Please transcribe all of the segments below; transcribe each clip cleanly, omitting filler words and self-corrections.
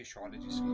Shawl है जिसकी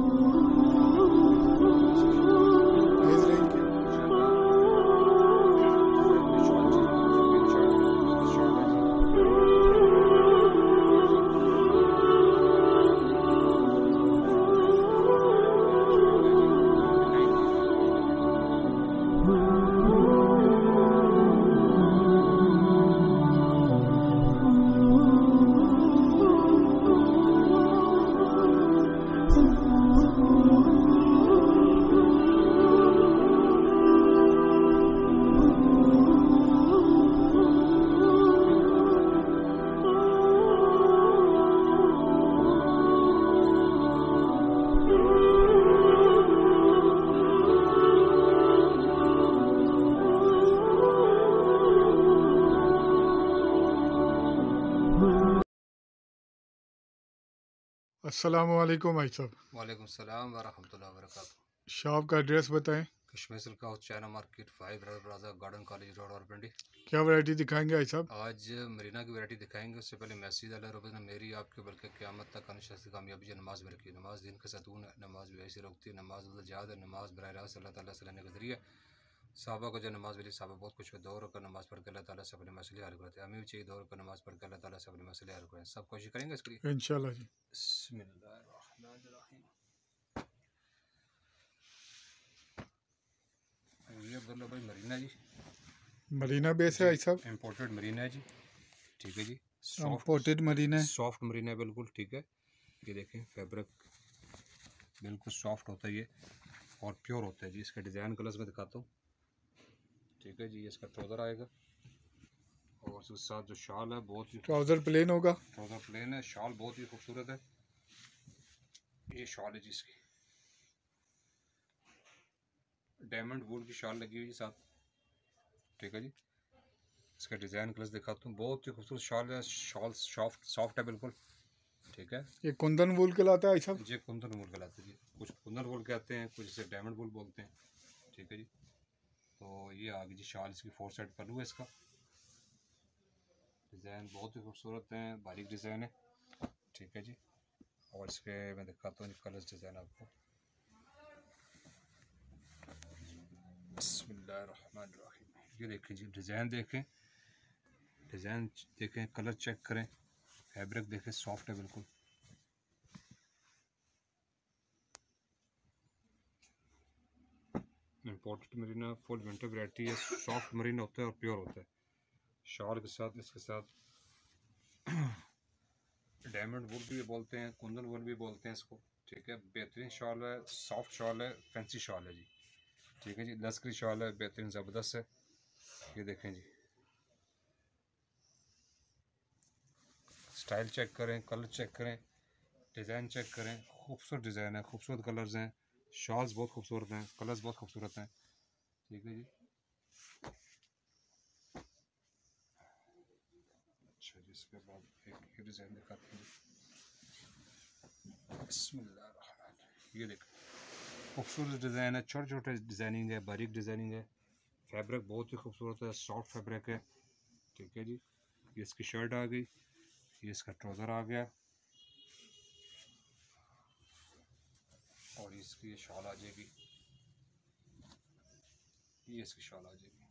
अस्सलामुअलैकुम भाई साहब। वालेकुम सलाम व रहमतुल्लाहि व बरकातुहू। शॉप का एड्रेस बताएं। Kashmir silk house, China market, 5 brother plaza, garden college road, Rawalpindi. क्या वैरायटी दिखाएंगे भाई साहब? आज मरीना की वैरायटी दिखाएंगे। उससे पहले मैसेज अल्लाह रब्बुल ने मेरी आपके बल्कि क़यामत तक अनुशासित कामयाबी जो नमाज में रखी। नमाज दिन का सतून है, नमाज बेहसी रोकती है, नमाज जहाद है, नमाज बराह रास्त अल्लाह ताला से लेने का ज़रिया। साहबा को जो नमाज मिली, साहबा बहुत कुछ दौर होकर नमाज पढ़ के अल्लाह ताला से अपने मसले हल करते हैं। हमें भी चाहिए दौर पर नमाज पढ़ के अल्लाह ताला से अपने मसले हल करें। सब कोशिश करेंगे इसके लिए इंशाल्लाह जी। बिस्मिल्लाहिर्रहमानिर्रहीम। ये अब्दुल्ला भाई मरीना जी, मरीना बेस है भाई साहब। इम्पोर्टेड मरीना है जी। ठीक है जी, इम्पोर्टेड मरीना है। सॉफ्ट मरीना है बिल्कुल। ठीक है, ये देखें फैब्रिक बिल्कुल सॉफ्ट होता है ये और प्योर होता है जी। इसका डिज़ाइन कलर्स में दिखाता हूँ। ठीक है जी, इसका ट्राउज़र आएगा और उसके साथ जो शाल है बहुत ही ट्राउज़र प्लेन होगा। ट्राउज़र प्लेन है, शाल बहुत ही खूबसूरत है। ये शाल है जी, इसकी डायमंड वूल की शाल लगी हुई है साथ। ठीक है जी, इसका डिज़ाइन कलर्स दिखाता हूँ। बहुत ही खूबसूरत शाल है, शाल सॉफ्ट है बिल्कुल। ठीक है, ये कुंदन वूल कहलाता है भाई साहब। ये कुंदन वूल कहलाता है जी। कुछ कुंदन वूल कहते हैं, कुछ इसे डायमंड वूल बोलते हैं। ठीक है जी, तो ये आ गई जी शाल। इसकी 4 साइड पल्लू है। इसका डिज़ाइन बहुत ही खूबसूरत है, बारीक डिज़ाइन है। ठीक है जी, और इसके मैं दिखाता हूँ कलर्स डिज़ाइन आपको। बिस्मिल्लाहिर्रहमानिर्रहीम। ये देखें जी, डिज़ाइन देखें, डिज़ाइन देखें, कलर चेक करें, फैब्रिक देखें, सॉफ्ट है बिल्कुल। Imported marina, full winter variety है। सॉफ्ट मरीना होता है और प्योर होता है। शॉल के साथ, इसके साथ डायमंड वुल भी बोलते हैं, कुंदन वुल भी बोलते हैं इसको। ठीक है, बेहतरीन शॉल है, सॉफ्ट शॉल है, फैंसी शॉल है जी। ठीक है जी, लश्करी शॉल है, बेहतरीन ज़बरदस्त है। ये देखें जी, स्टाइल चेक करें, कलर चेक करें, डिज़ाइन चेक करें। खूबसूरत डिज़ाइन है, खूबसूरत कलर्स हैं, शॉल्स बहुत खूबसूरत हैं, कलर्स बहुत खूबसूरत हैं। ठीक है जी, अच्छा जी, इसके बाद एक ये डिज़ाइन दिखाते हैं। बिस्मिल्लाहिर्रहमानिर्रहीम। ये देखें, खूबसूरत डिज़ाइन है, छोटे छोटे डिज़ाइनिंग है, बारीक डिज़ाइनिंग है। फैब्रिक बहुत ही खूबसूरत है, सॉफ्ट फैब्रिक है। ठीक है जी, ये इसकी शर्ट आ गई, ये इसका ट्राउज़र आ गया और इसकी ये शॉल आ जाएगी। ये इसकी शॉल आ जाएगी।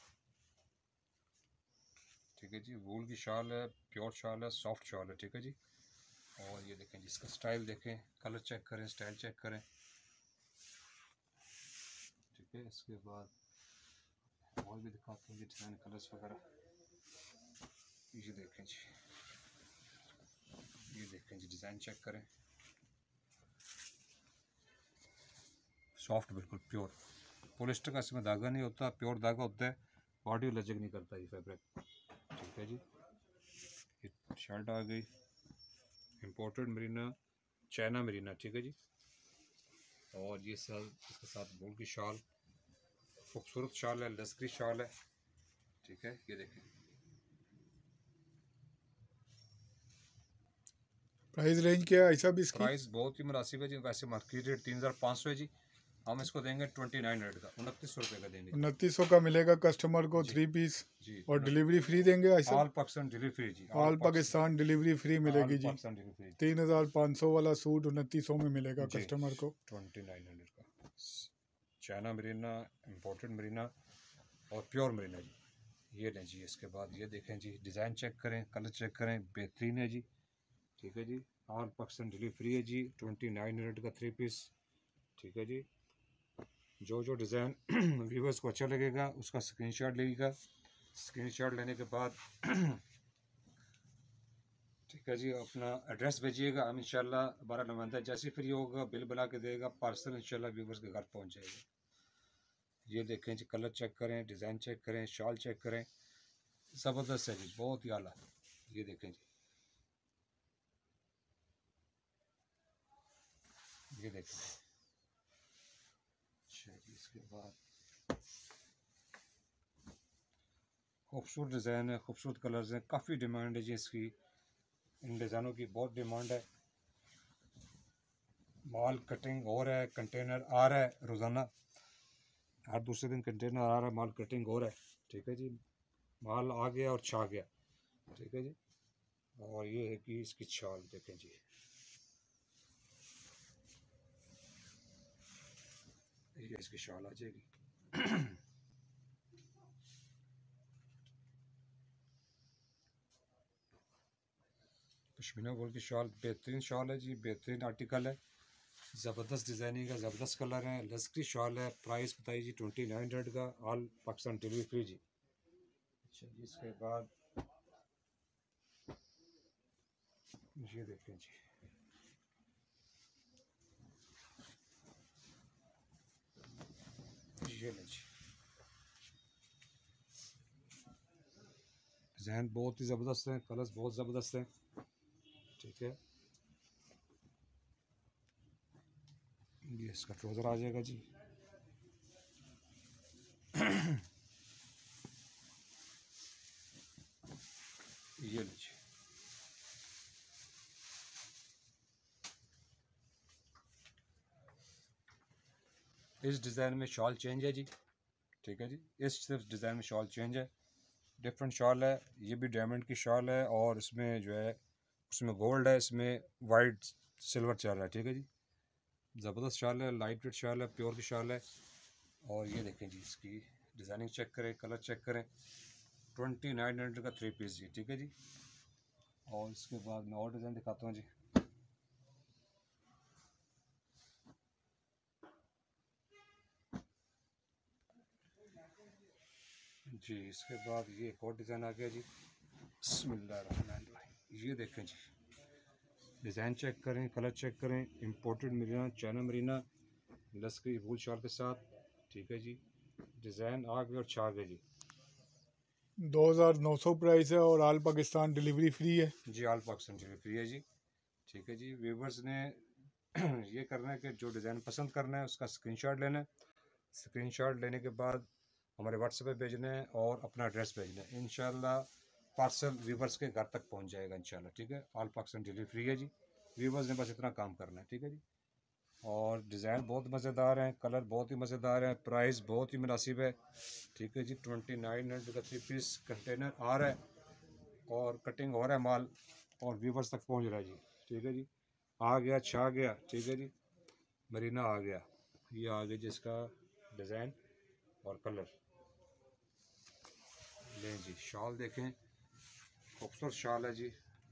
ठीक है जी, वूल की शॉल है, प्योर शॉल है, सॉफ्ट शॉल है। ठीक है जी, और ये देखें जी, इसका स्टाइल देखें, कलर चेक करें, स्टाइल चेक करें। ठीक है, इसके बाद और भी दिखाते हैं जी डिज़ाइन कलर्स वगैरह। ये देखें जी, ये देखें जी, डिज़ाइन चेक करें, सॉफ्ट बिल्कुल प्योर। पॉलिस्टर का इसमें धागा नहीं होता, प्योर धागा होता है, बॉडी लचक नहीं करता ये फैब्रिक। ठीक है जी, ये शर्ट आ गई, इम्पोर्टेड मरीना, चाइना मरीना। ठीक है जी, और ये साथ इसके साथ वूल की शॉल, खूबसूरत शॉल है, लश्करी शॉल है। ठीक है, ये देखें, प्राइस रेंज क्या है भाई साहब इसकी? प्राइस बहुत ही मुनासिब है जी। वैसे मार्केट रेट 3500 है जी, हम इसको देंगे 2900 का, 2900 रुपये का देंगे 2900 का मिलेगा कस्टमर को जी 3 पीस। जी। और डिलीवरी फ्री देंगे भाई साहब? ऑल पाकिस्तान डिलीवरी जी, all Pakistan delivery free all मिलेगी जी। पाकिस्तान डिलीवरी 3500 वाला सूट 2900 में मिलेगा जी, कस्टमर को। 2900 का। चाइना मरीना, इम्पोर्टेड मरीना और प्योर मरीना जी। ये लें जी। इसके बाद ये देखें जी, डिज़ाइन चेक करें, कलर चेक करें, बेहतरीन है जी। ठीक है जी। ऑल पाकिस्तान डिलीवरी फ्री है जी, 2900 का 3 पीस। ठीक है जी। जो जो डिज़ाइन व्यूवर्स को अच्छा लगेगा उसका स्क्रीनशॉट लगेगा। स्क्रीनशॉट लेने के बाद ठीक है जी, अपना एड्रेस भेजिएगा। हम इंशाल्लाह हमारा नुमाइंदा जैसे फ्री होगा बिल बना के देगा, पार्सल इंशाल्लाह व्यूवर्स के घर पहुंच जाएगा। ये देखें जी, कलर चेक करें, डिज़ाइन चेक करें, शॉल चेक करें, ज़बरदस्त है जी, बहुत ही आला। ये देखें जी, ये देखें। अच्छा जी। इसके बाद खूबसूरत डिज़ाइन है, खूबसूरत कलर्स हैं, काफ़ी डिमांड है जी इसकी। इन डिज़ाइनों की बहुत डिमांड है। माल कटिंग हो रहा है, कंटेनर आ रहा है रोज़ाना, हर दूसरे दिन कंटेनर आ रहा है, माल कटिंग हो रहा है। ठीक है जी। माल आ गया और छा गया। ठीक है जी। और ये है कि इसकी छाल देखें जी, ये इसकी शाल आ जाएगी। पश्मीना वूल की शाल, बेहतरीन शाल है जी, बेहतरीन आर्टिकल है, ज़बरदस्त डिज़ाइनिंग है, ज़बरदस्त कलर है, लस्करी शाल है। प्राइस बताइए जी 2900 का, ऑल पाकिस्तान डिलीवरी फ्री जी। अच्छा जी। इसके बाद ये देखें जी, ये लें जी, डिज़ाइन बहुत ही ज़बरदस्त है, कलर्स बहुत ज़बरदस्त हैं। ठीक है। ये इसका ट्राउज़र आ जाएगा जी। ये लें जी, इस डिज़ाइन में शॉल चेंज है जी। ठीक है जी। इस सिर्फ डिज़ाइन में शॉल चेंज है, डिफरेंट शॉल है। ये भी डायमंड की शॉल है और इसमें जो है उसमें गोल्ड है, इसमें वाइट सिल्वर चल रहा है। ठीक है जी। ज़बरदस्त शॉल है, लाइट वेट शॉल है, प्योर की शॉल है। और ये देखें जी, इसकी डिज़ाइनिंग चेक करें, कलर चेक करें। 2900 का 3 पीस जी। ठीक है जी। और इसके बाद मैं और डिज़ाइन दिखाता हूँ जी। जी। इसके बाद ये एक और डिज़ाइन आ गया जी। बिस्मिल्लाहिर्रहमानिर्रहीम। ये देखें जी, डिज़ाइन चेक करें, कलर चेक करें। इम्पोर्टेड मरीना, चाइना मरीना, लस्करी वूल शॉल के साथ। ठीक है जी। डिज़ाइन आ गए और छा गए जी। 2900 प्राइस है और ऑल पाकिस्तान डिलीवरी फ्री है जी, ऑल पाकिस्तान डिलीवरी है जी। ठीक है जी। व्यूवर्स ने ये करना है कि जो डिज़ाइन पसंद करना है उसका स्क्रीनशॉट लेना है। स्क्रीनशॉट लेने के बाद हमारे व्हाट्सएप पे भेजना है और अपना एड्रेस भेजना है। इंशाल्लाह पार्सल व्यूवर्स के घर तक पहुंच जाएगा इंशाल्लाह। ठीक है। ऑल पाकिस्तान डिलीवरी फ्री है जी। व्यूवर्स ने बस इतना काम करना है। ठीक है जी। और डिज़ाइन बहुत मज़ेदार हैं, कलर बहुत ही मज़ेदार हैं, प्राइस बहुत ही मुनासिब है। ठीक है जी। 2900 का 3 पीस कंटेनर आ रहा है और कटिंग हो रहा है माल और व्यूवर्स तक पहुंच रहा है जी। ठीक है जी। आ गया, छा गया। ठीक है जी। मरीना आ गया। ये आ गया जिसका डिज़ाइन और कलर। लें जी, शॉल देखें, खूबसूरत शॉल है जी,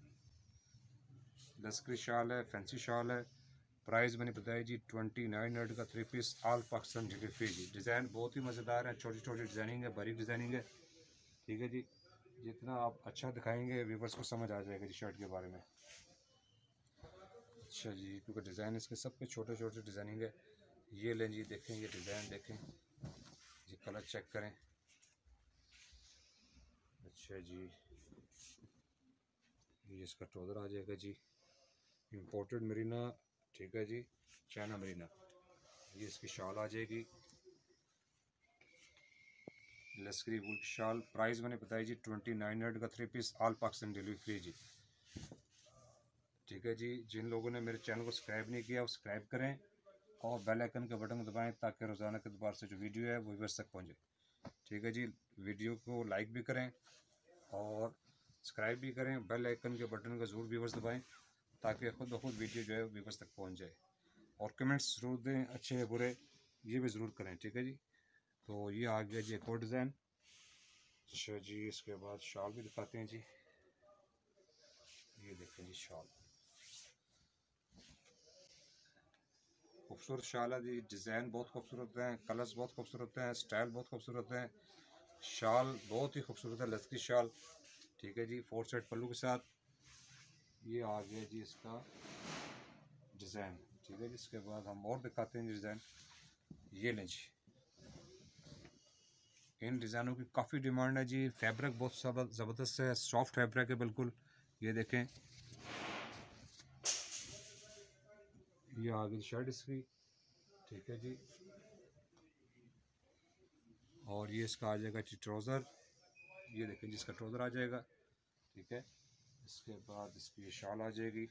लस्करी शॉल है, फैंसी शॉल है। प्राइस मैंने बताया जी 2900 का 3 पीस, ऑल पाकिस्तान डिलीवरी जी। डिज़ाइन बहुत ही मज़ेदार है, छोटी छोटी डिज़ाइनिंग है, बारीक डिज़ाइनिंग है। ठीक है जी। जितना आप अच्छा दिखाएंगे व्यूवर्स को समझ आ जाएगा जी शर्ट के बारे में। अच्छा जी। क्योंकि डिज़ाइन इसके सब पे छोटे छोटे डिज़ाइनिंग है। ये लें जी, देखें, ये डिज़ाइन देखें जी, कलर चेक करें। अच्छा जी। ये इसका ट्राउज़र आ जाएगा जी, इम्पोर्टेड मरीना। ठीक है जी। चाइना मरीना। ये इसकी शॉल आ जाएगी, लस्करी वूल की शॉल। प्राइस मैंने बताई जी 2900 का 3 piece, all Pakistan delivery free जी। ठीक है जी। जिन लोगों ने मेरे चैनल को सब्सक्राइब नहीं किया वो सब्सक्राइब करें और बेल आइकन के बटन को दबाएं ताकि रोज़ाना के दोबारा से जो वीडियो है वो व्यूअर्स तक पहुँचे। ठीक है जी, वीडियो को लाइक भी करें और सब्सक्राइब भी करें, बेल आइकन के बटन को ज़रूर व्यूअर्स दबाएं ताकि खुद ब खुद वीडियो जो है व्यूअर्स तक पहुँच जाए। और कमेंट्स ज़रूर दें, अच्छे है बुरे ये भी ज़रूर करें। ठीक है जी, तो ये आ गया जी एक और डिज़ाइन। अच्छा जी, इसके बाद शाल भी दिखाते हैं जी। ये देखें जी शाल, खूबसूरत शाल है जी, डिज़ाइन बहुत खूबसूरत हैं, कलर्स बहुत खूबसूरत हैं, स्टाइल बहुत खूबसूरत हैं। शाल बहुत ही खूबसूरत है, लश्करी शाल। ठीक है जी, 4 सेट पल्लू के साथ। ये आ गया जी इसका डिज़ाइन। ठीक है जी, इसके बाद हम और दिखाते हैं जी डिज़ाइन। ये लें जी, इन डिज़ाइनों की काफ़ी डिमांड है जी। फैब्रिक बहुत ज़बरदस्त है, सॉफ्ट फैब्रिक है बिल्कुल। ये देखें, ये आ गई शर्ट इसकी। ठीक है जी, और ये इसका आ जाएगा जी ट्राउज़र। ये देखें जिसका ट्राउज़र आ जाएगा। ठीक है, इसके बाद इसकी ये शाल आ जाएगी।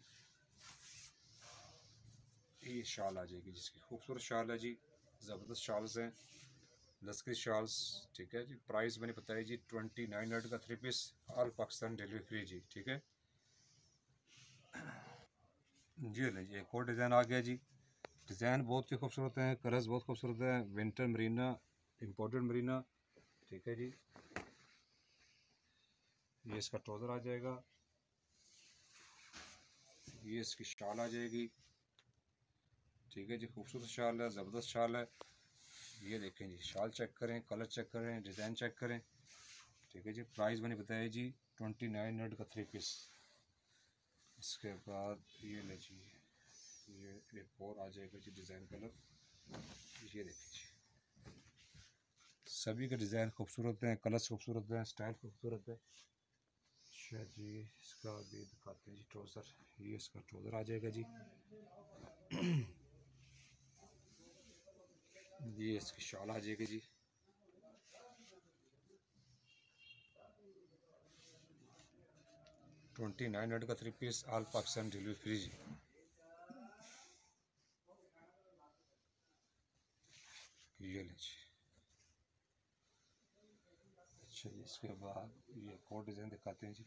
ये शाल आ जाएगी जिसकी खूबसूरत शाल है जी, ज़बरदस्त शाल्स हैं, लश्करी शाल्स। ठीक है जी, प्राइस मैंने बताया जी 2900 का 3 piece, all Pakistan delivery free जी। ठीक है जी, नहीं जी, एक और डिज़ाइन आ गया जी। डिज़ाइन बहुत ही खूबसूरत हैं, कलर्स बहुत खूबसूरत हैं। Winter marina, imported marina. ठीक है जी, ये इसका ट्राउज़र आ जाएगा। ये इसकी शाल आ जाएगी। ठीक है जी, खूबसूरत शाल है, ज़बरदस्त शाल है। ये देखें जी, शाल चेक करें, कलर चेक करें, डिज़ाइन चेक करें। ठीक है जी, प्राइस मैंने बताया जी 2900 का 3 पीस। इसके बाद ये ले जी, ये एक और आ जाएगा जी डिज़ाइन कलर। ये देखिए जी, सभी के डिज़ाइन खूबसूरत हैं, कलर्स खूबसूरत हैं, स्टाइल खूबसूरत है। अच्छा जी, इसका भी दिखाते हैं जी ट्राउज़र। ये इसका ट्राउज़र आ जाएगा जी। ये इसकी शाल आ जाएगी जी। $2900 का 3 piece, all Pakistan delivery free जी। ये ले जी। अच्छा जी, इसके बाद ये एक और डिज़ाइन दिखाते हैं जी।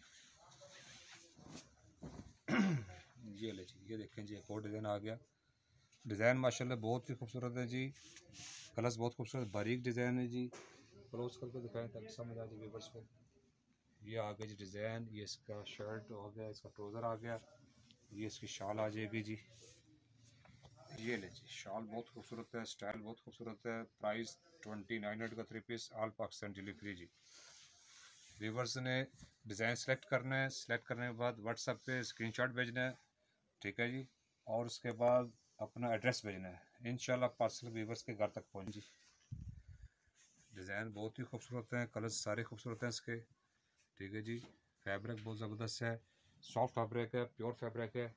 ये ले जी, ये देखें जी, एक और डिज़ाइन आ गया। डिज़ाइन माशाल्लाह बहुत ही खूबसूरत है जी, कलर्स बहुत खूबसूरत, बारीक डिज़ाइन है जी। क्लोज करके दिखाएं ताकि समझ आ जाए व्यूअर्स को। ये आ गया जी डिज़ाइन, ये इसका शर्ट हो गया, इसका ट्राउज़र आ गया। ये इसकी शाल आ जाएगी जी। ये ले जी, शाल बहुत खूबसूरत है, स्टाइल बहुत खूबसूरत है। प्राइस 2900 का 3 पीस, ऑल पाकिस्तान डिलीवरी जी। व्यूवर्स ने डिज़ाइन सेलेक्ट करना है, सेलेक्ट करने के बाद व्हाट्सएप पे स्क्रीनशॉट भेजना है। ठीक है जी, और उसके बाद अपना एड्रेस भेजना है। इंशाल्लाह पार्सल व्यूवर्स के घर तक पहुँच जी। डिज़ाइन बहुत ही खूबसूरत हैं, कलर्स सारे खूबसूरत हैं इसके। ठीक है जी, फैब्रिक बहुत ज़बरदस्त है, सॉफ्ट फैब्रिक है, प्योर फैब्रिक है।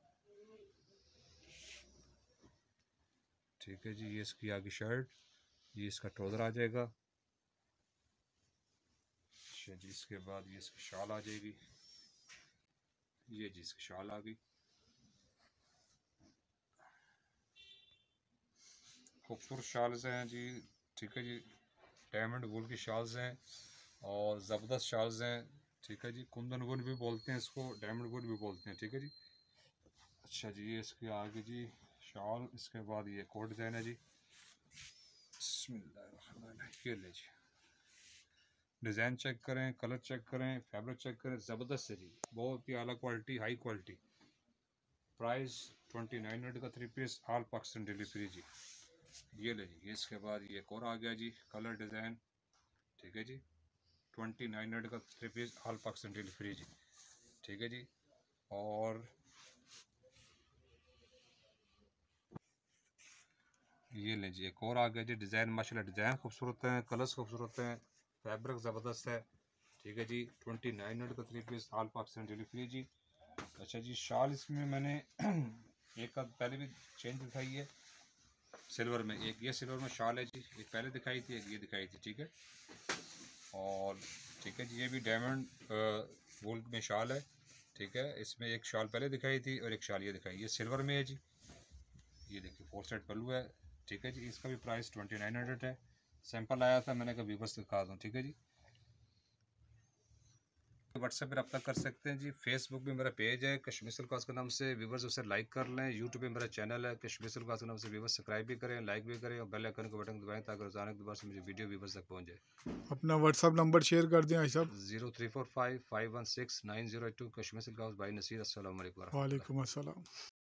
ठीक है जी, ये इसकी आगे शर्ट, ये इसका ट्राउज़र आ जाएगा। अच्छा जी, इसके बाद ये इसकी शाल आ जाएगी। ये जी इसकी शाल आ गई। खूबसूरत शाल्स हैं जी। ठीक है जी, डायमंड वूल की शाल्स हैं और ज़बरदस्त शाल्स हैं। ठीक है जी, कुंदन वुल भी बोलते हैं इसको, डायमंड वुल भी बोलते हैं। ठीक है जी, अच्छा जी, ये इसके आगे जी शाल। इसके बाद ये कोट डिज़ाइन है जी। बिस्मिल्लाह, ये ले जी, डिज़ाइन चेक करें, कलर चेक करें, फैब्रिक चेक करें, ज़बरदस्त है जी, बहुत ही आला क्वालिटी, हाई क्वालिटी। प्राइस 2900 का 3 पीस, ऑल पाकिस्तान डिलीवरी जी। ये ले जी, इसके बाद ये एक और आ गया जी, कलर डिज़ाइन। ठीक है जी, 2900 का 3 पीस, ऑल पाकिस्तान डिलीवरी जी। ठीक है जी, और ये लें जी, एक और आ गया जी डिज़ाइन। माशाल्लाह डिज़ाइन खूबसूरत हैं, कलर्स खूबसूरत हैं, फैब्रिक ज़बरदस्त है। ठीक है जी, 2900 का 3 पीस, ऑल पाकिस्तान डिलीवरी जी। अच्छा जी, शाल इसमें मैंने एक आध पहले भी चेंज दिखाई है सिल्वर में। एक ये सिल्वर में शाल है जी, एक पहले दिखाई थी, एक ये दिखाई थी। ठीक है, और ठीक है जी, ये भी डायमंड वूल में शाल है। ठीक है, इसमें एक शाल पहले दिखाई थी और एक शाल ये दिखाई, ये सिल्वर में है जी। ये देखिए 4 साइड पल्लू है, ठीक है जी। इसका भी प्राइस 2900 है। सैंपल आया था, मैंने कहा व्यूवर्स दिखा दूँ, ठीक है जी। व्हाट्सएप पर रब्ता कर सकते हैं जी। फेसबुक पे मेरा पेज है कश्मीर सलवार के नाम से, व्यूवर्स उसे लाइक कर लें। यूट्यूब पे मेरा चैनल है कश्मीर सलवार के नाम से, व्यूवर्स सब्सक्राइब भी करें, लाइक भी करें और बेल आइकन का बटन दबाएं ताकि रोजाना के दोबारा से मुझे वीडियो व्यूवर्स तक पहुंच जाए। अपना व्हाट्सअप नंबर शेयर कर दें भाई साहब। 0345 516 9082। कश्मीर सलवार बाई नसीर। अस्सलाम वालेकुम। वालेकुम अस्सलाम।